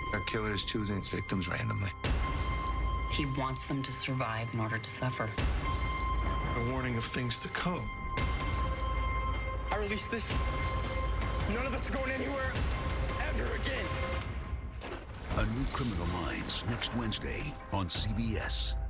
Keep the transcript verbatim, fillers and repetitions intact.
A killer is choosing its victims randomly. He wants them to survive in order to suffer. A warning of things to come. I release this. None of us are going anywhere ever again. A New Criminal Minds next Wednesday on C B S.